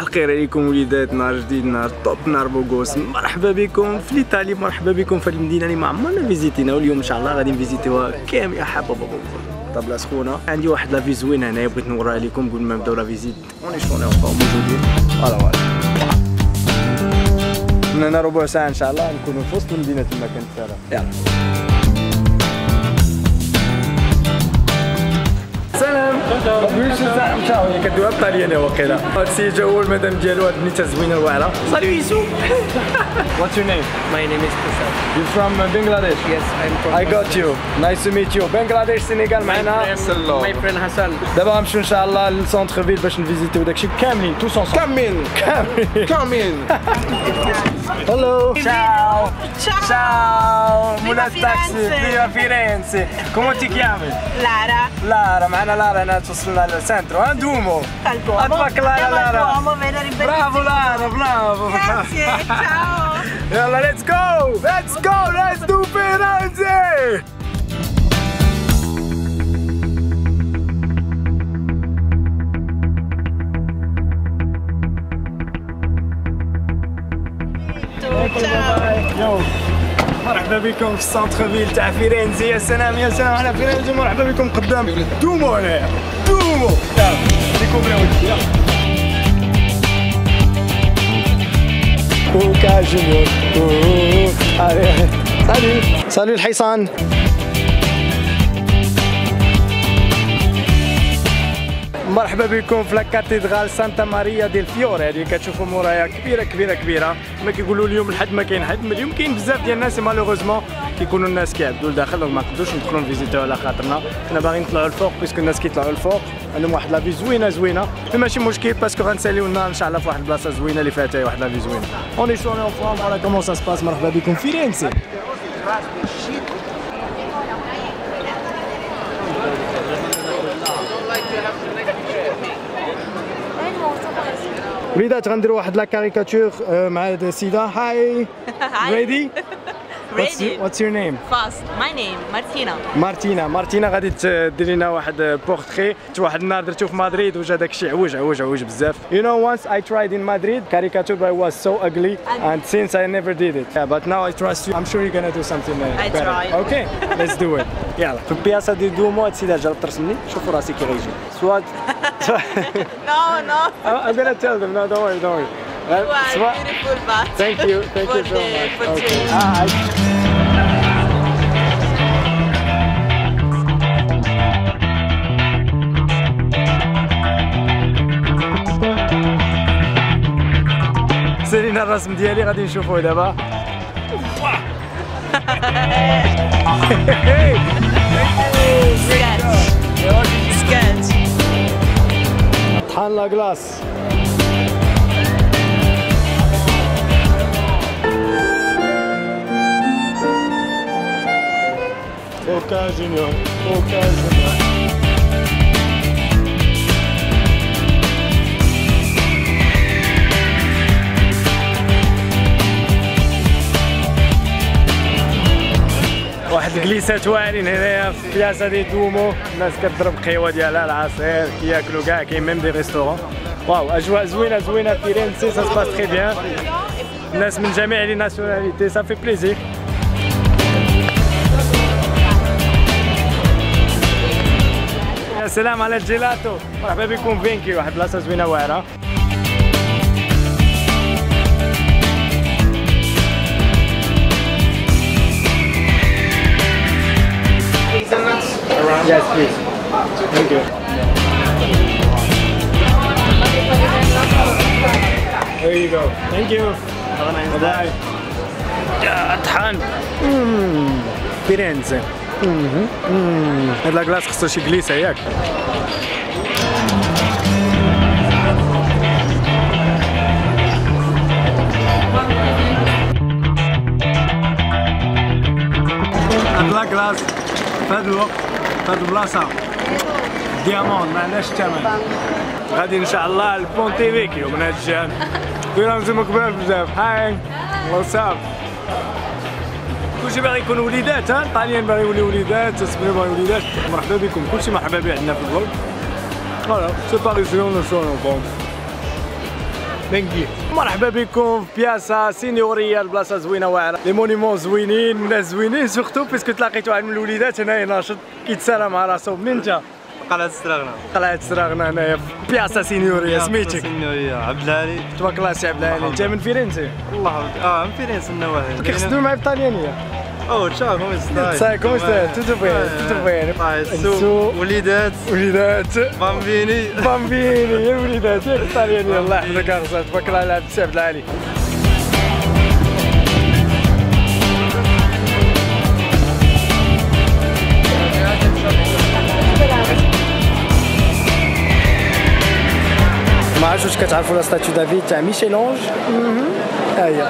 الخير عليكم وليدات، نهار جديد، نهار طوب، نهار بوغوس. مرحبا بكم في ليطالي، مرحبا بكم في المدينه اللي ما عمرنا فيزيتينا، واليوم ان شاء الله غادي نفيزيتيوها كامل يا حبابا. طابله سخونه، عندي واحد لا في زوينه هنايا بغيت نوريها لكم قبل ما نبداو لا فيزيت. اوني شوني موجودين فوالا من هنا ربع ساعه ان شاء الله نكونوا في وسط المدينه تما كانت ساره. يلا سلام. واش الزعم تاعو كدوها بالطاليانيه واقيلا. هاد السيد جا هو المدام ديالو، هاد البنيته زوينه الواعره. سالو يسو. What's your name? My name is Prasad. You're from Bangladesh? Yes, I'm from I got you. Nice to meet you. Bangladesh, Senegal معنا. My friend Hassan. دابا غنمشيو ان شاء الله للسونتر فيل باش نفيزيتيو داكشي كاملين توس انصومبل. كاملين. Hello. Ciao. Ciao. Viva Taxi. Firenze. Viva Firenze. Come ti chiami? Lara. Lara, معنا لارا هنا توصلنا للسنترو. ندومو. Al تبارك الله على لارا. Duomo, vedo ribellissimo. برافو لارا، برافو. Grazie, ciao. يلا let's go. Let's do Firenze. Ciao. مرحبا بكم في السونتر فيل تاع فيرنزي. يا سلام يا سلام على فيرنزي. مرحبا بكم قدام. دومو هنايا، دومو. يلا ديكوفري ولدي. يلا كوكا جونيور. سالو الحصان. مرحبا بكم في لاكاتيدرال سانتا ماريا ديل فيوري. هذه كتشوفوا مورايا كبيره. كما كيقولوا اليوم الحد ما كاين حد، اليوم كاين بزاف ديال الناس مالوغوزمون كيكونوا الناس كيعبدوا لداخل دونك ما نقدروش ندخلوا نفيزيتيو على خاطرنا. حنا باغيين نطلعوا الفوق باسكو الناس كيطلعوا الفوق عندهم واحد لافي زوينه ماشي مشكل باسكو غنساليو لنا ان شاء الله في واحد البلاصه زوينه اللي فيها حتى واحد لافي زوينه. اوني شوني اون فوا فوالا كومون سا سباس. مرحبا بكم في فيرنزي. وليدات غنديروا واحد لا كاريكاتور مع هاد السيده. هاي ريدي. What's your name? Fast. My name Martina. مارتينا غادي دير لنا واحد بورتري. واحد النهار درتو في مدريد وجا داكشي عوج بزاف. You know once I tried in Madrid caricature but it was so ugly and since I never did it. Yeah, but now I trust you. I'm sure you're gonna do something better. try. Okay, let's do it. يلا في البياسه دي دومو. هاد السيده جا ترسمني. شوفوا راسي كي غيجي سواد. No. I'm gonna tell them. No, don't worry. You are beautiful, but Thank you so much. for Okay. سالينا الرسم ديالي غادي نشوفوه دابا. sketch. طحان لا كلاص. كوكا جونيور. واحد الجليسات واعرين هنايا في بلاصه دي دومو. الناس كتضرب قهوه ديالها، العصير، كياكلوا كاع. كاين ميم دي ريستورون. واو اجواء زوينه فيرنزي. سا سباس تري بيان. الناس من جميع لي ناسيوناليتي. سا في بليزير. يا سلام على الجيلاتو. مرحبا بكم فينكي. واحد بلاصه زوينه واعره. Yes, please. Thank you. There you go. Thank you. Have a nice day. يا طحان. فيرنزي. هاد لاكلاص خصو شي جليسه ياك. هاد لاكلاص في هاد الوقت في هاد البلاصه ديامون ما عندهاش الثمن. غادي ان شاء الله لبونتي فيكيو من هاد الجهه. فيرنزي مكبر بزاف. هاي وصاف. كلشي باغي يكون وليدات. الطاليان باغي يولي وليدات، الاسبانيول باغي وليدات. مرحبا بكم. كلشي مرحبا به عندنا في الغرب. فوالا سي باريزيون لو سون بون. بنجي. مرحبا بكم في بياسة سينيورية، البلاصة زوينة واعرة، لي مونيمون زوينين، الناس زوينين، سورتو باسكو تلاقيت واحد من الوليدات هنايا ناشط كيتسالى مع راسو. منين انت؟ قلعة سراغنا. قلعة سراغنا هنايا في بياسة سينيورية. سميتك؟ سينيورية عبد العالي. تبارك الله سي عبد العالي. انت من فيرنزي؟ والله من فيرنزي النواحي. كيخدموا معايا بالطاليانية؟ Oh, ciao, come stai? Sai, come stai? Tutto bene, tutto bene. Su, وليدات. وليدات. بامبيني. بامبيني، يا وليدات ياك الطاليانية. الله يحفظك يا رزاق، تبارك الله على عبد عبد العالي. ما عرفتش واش كتعرفوا لا ستاتيو دافيد تاع ميشيلونج. ها هي.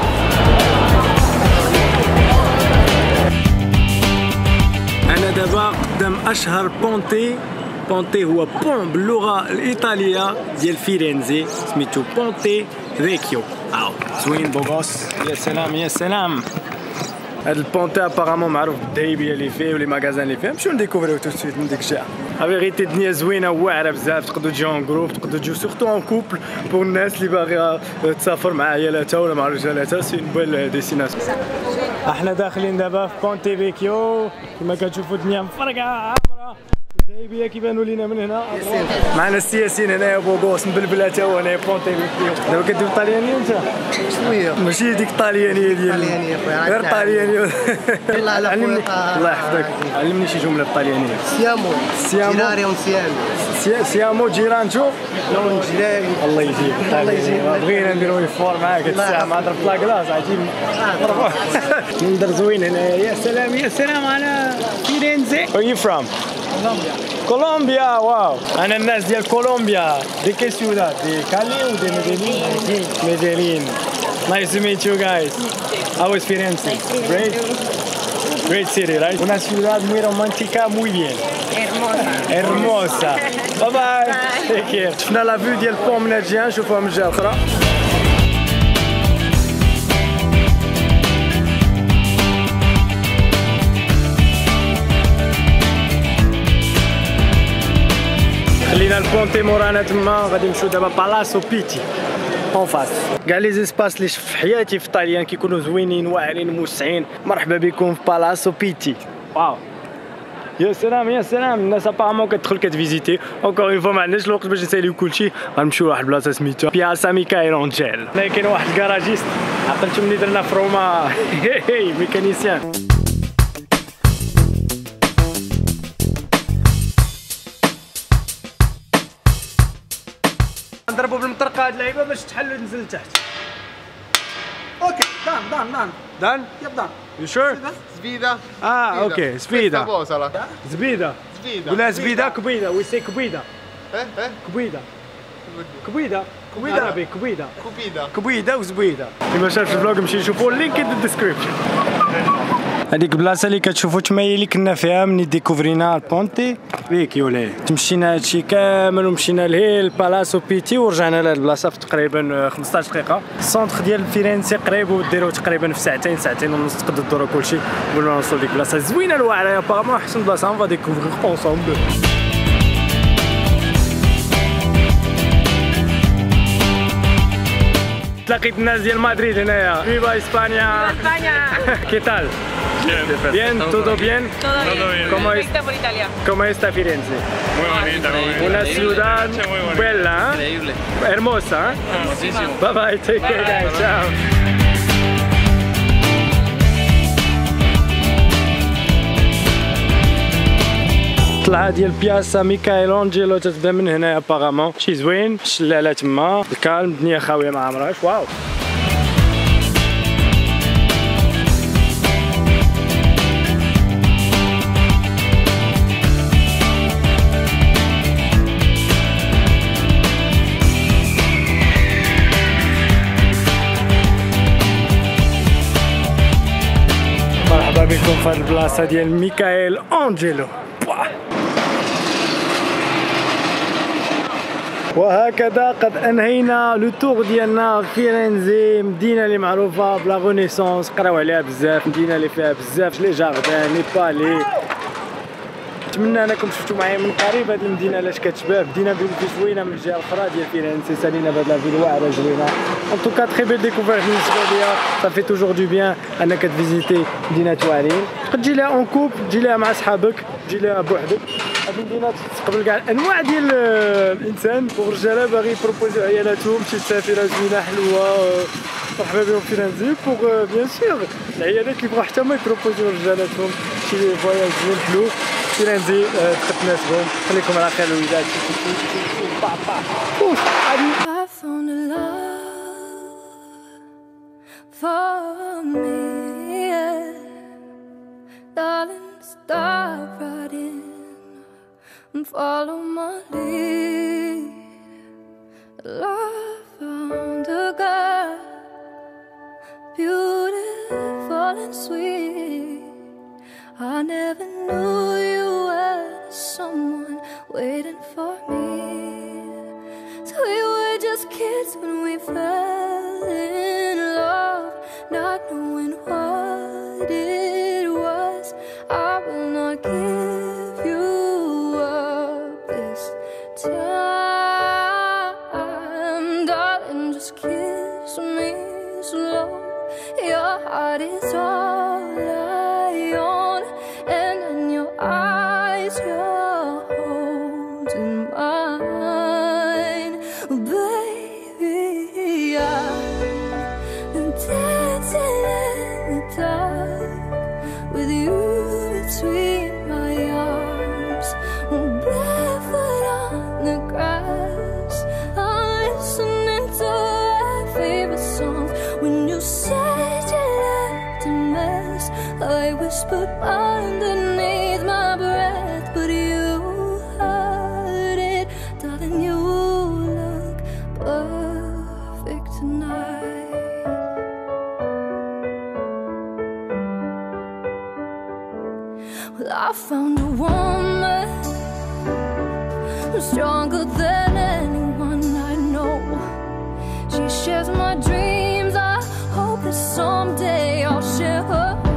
أنا دابا قدام أشهر بونتي. بونتي هو بون باللغة الإيطالية ديال فيرنزي، سميتو بونتي فيكيو. أو زوين بوغوس. يا سلام يا سلام. هاد البونتي ابارامون معروف بالدايبيه اللي فيه ولي ماغازان اللي فيه. نمشيو نديكوفريو تو سويت من ديك الجهه. لا فيغيتي الدنيا زوينه واعره بزاف، تقدروا تجيو اون جروب، تقدروا تجيو سورتو اون كوبل بور الناس اللي باغيه تسافر مع عيالاتها ولا مع رجالاتها. سي اون بويل ديستيناسيون. احنا داخلين دابا في بونتي فيكيو، كما كتشوفوا الدنيا مفرقعه عامره، الدايبيه كيبانوا لينا من هنا. معنا السي ياسين هنايا بوغوس مبلبل حتى هو هنايا بونتي فيكيو. دابا كدير الطاليانيه انت؟ شويه ماشي ديك الطاليانيه ديال غير طاليانيه. الله يحفظك، علمني شي جمله بالطاليانيه. سيامو جيراري سيامو جيرانتو. نون جيراري. الله يجيب الله يجيب. بغينا نديرو يفور معاك هاد الساعه مع ضرب لا كلاص عجيب. منظر زوين هنايا. يا سلام يا سلام على فيرنزي. Where are you from? كولومبيا. واو. انا الناس ديال كولومبيا. دي كي سيوداد؟ دي كالي و دي ميديلين؟ ميديلين. Nice to meet you guys. How is Firenze? Great. Great city, right? Una ciudad muy romántica, muy bien. Hermosa. Bye bye. Take care. شفنا لا فيو ديال البون من الجهه، نشوفوها من الجهه الاخرى. خلينا البونتي مورانا تما، غادي نمشيو دابا بالاسو بيتي اون فاس. كاع لي زيسباس اللي شفت في حياتي في طاليان كيكونوا زوينين واعرين موسعين. مرحبا بكم في بالاسو بيتي. واو يا سلام يا سلام. الناس ابارامون كتدخل كتفيزيتي. اونكور اون فوا ما عندناش الوقت باش نساليو كلشي، غنمشيو لواحد البلاصه سميتها بياسا ميكايلونجيل. هنا كاين واحد الكراجيست، عقلتو ملي درنا في روما. ميكانيسيان. نضربوا بالمطرقه هاد اللعيبه باش تحل وتنزل لتحت. اوكي دان دان؟ يب دان. يو شور؟ سبيدا. اوكي سبيدا. زبيده. سبيدا. ولا زبيده كبيده. وي سي كبيده. كبيده. كبيده. عربي كبيده. كبيده وزبيده. كيما شاف الفلوق مشي نشوفوا اللينك في الديسكريبشن. هذيك البلاصه اللي كتشوفوا تما هي اللي كنا فيها مني ديكوفرينا البونتي فيكيو. ليه تمشينا هادشي كامل ومشينا لهي البالاسو بيتي ورجعنا لهاد البلاصه في تقريبا 15 دقيقه. السونتر ديال فيرنزي قريب وديروه تقريبا في ساعتين ونص تقدروا ديروا كلشي قبل ما نوصلوا لديك البلاصه زوينه الواعره. ابارامون احسن بلاصه اون فا ديكوفرير اونصومبل. تلاقيت الناس ديال مدريد هنايا. فيفا اسبانيا. ¿Qué tal? Bien, todo bien. ¿Cómo está Firenze? Muy bonita, muy bonita. Una ciudad bella, Increíble. hermosa. Hermosísimo. Bye bye, take care guys. Ciao. الطلعه ديال بياسا ميكايلونجيلو تتبدا من هنا ابارامون. شي زوين، الشلاله تما، الكالم، الدنيا خاويه ما عمرهاش. واو. مرحبا بكم في هذه البلاصه ديال ميكايل أنجيلو. وهكذا قد انهينا لو تور ديالنا فيرنزي، مدينه اللي معروفه بلا غونيسونس، قراو عليها بزاف، مدينه اللي فيها بزاف لي جاردان، لي بالي، نتمنى انكم شفتوا معايا من قريب هذه المدينه علاش كتشبه. بدينا بفيديو زوينه من الجهه الاخرى ديال فيرنسي، سالينا بهاد لافيل واعره زوينه. ان توكا تري بيل ديكوفيرت بالنسبه ليا، صافي توجور دو بيان انك تفيزيتي مدينه توارين. تقد تجي لها اون كوب، تجي لها مع صحابك، تجي لها بوحدك. هذه المدينه تستقبل كاع الانواع ديال الانسان، والرجاله باغي يبروبوزيو عيالاتهم شي مسافره زوينه حلوه مرحبا بهم في فرنسي. بوغ بيان سور العيالات اللي بغاو حتى هما يبروبوزيو رجالاتهم شي فواياج زوين حلو فرنسي تقد تناسبهم. خليكم على خير الوليدات. I found a love for me, yeah. Darling, stop riding and follow my lead. Love found a girl, beautiful and sweet. I never knew you were someone waiting for me. So we were just kids when we fell in love, not knowing what it was. I will not give you up this time, darling, just kiss me slow. Your heart is all I own, and in your eyes you're holding mine. Baby, I'm dancing in the dark with you between my arms, barefoot on the grass. I'm listening to our favorite songs. When you said you left a mess, I whispered underneath my breath, but you heard it. Darling, you look perfect tonight. Well, I found a woman stronger than anyone I know. She shares my dreams. I hope that someday I'll share her.